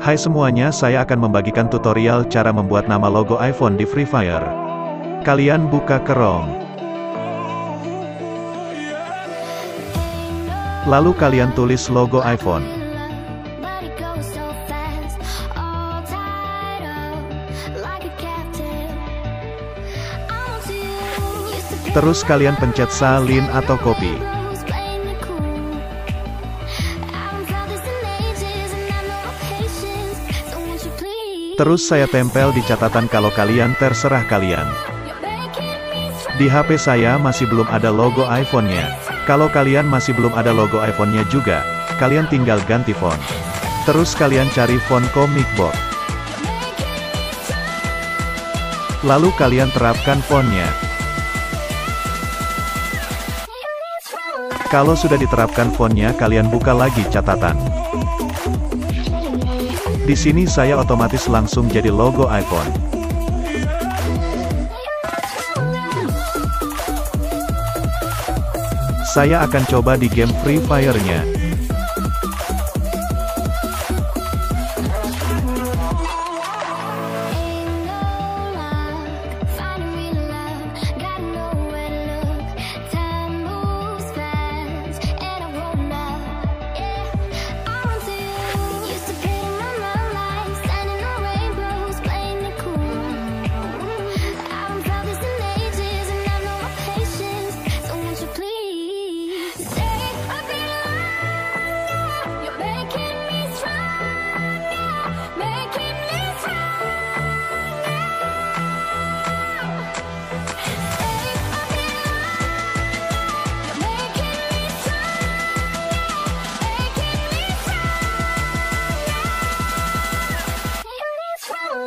Hai semuanya, saya akan membagikan tutorial cara membuat nama logo iPhone di Free Fire. Kalian buka Chrome. Lalu kalian tulis logo iPhone. Terus kalian pencet salin atau copy. Terus saya tempel di catatan kalau kalian, terserah kalian. Di HP saya masih belum ada logo iPhone-nya. Kalau kalian masih belum ada logo iPhone-nya juga, kalian tinggal ganti font. Terus kalian cari font Comic Box. Lalu kalian terapkan fontnya. Kalau sudah diterapkan fontnya, kalian buka lagi catatan. Di sini saya otomatis langsung jadi logo iPhone. Saya akan coba di game Free Fire-nya.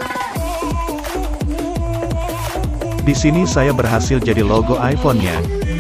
Di sini saya berhasil jadi logo iPhone-nya.